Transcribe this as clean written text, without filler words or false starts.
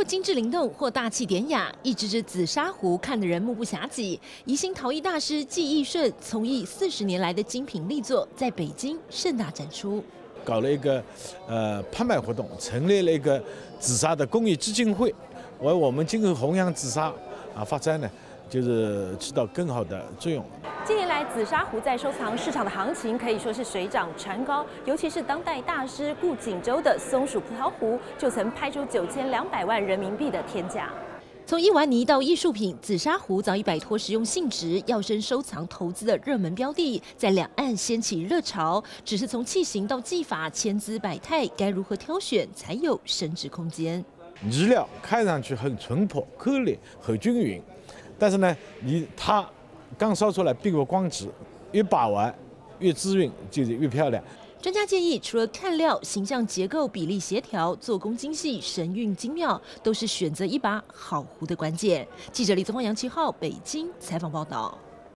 精致灵动或大气典雅，一只只紫砂壶看得人目不暇接。宜兴陶艺大师季义顺从艺40年来的精品力作，在北京盛大展出。 搞了一个拍卖活动，成立了一个紫砂的公益基金会，为我们今后弘扬紫砂发展呢，就是起到更好的作用。 近年来，紫砂壶在收藏市场的行情可以说是水涨船高，尤其是当代大师顾景舟的松鼠葡萄壶，就曾拍出9200万人民币的天价。 从伊玩泥到艺术品，紫砂壶早已摆脱实用性质，要升收藏投资的热门标的，在两岸掀起热潮。只是从器型到技法，千姿百态，该如何挑选才有升值空间？ 泥料看上去很淳朴、颗粒很均匀，但是呢，它刚烧出来并不光直，越把玩越滋润，就是越漂亮。 专家建议，除了看料、形象结构、比例协调、做工精细、神韵精妙，都是选择一把好壶的关键。记者李宗煌、杨奇浩北京采访报道。